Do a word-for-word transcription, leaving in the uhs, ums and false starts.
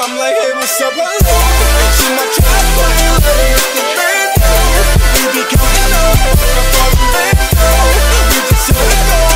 I'm like, hey, what's up, hello? She my trap boy, hit the bando. We be counting up, I'm falling bando. We just so go.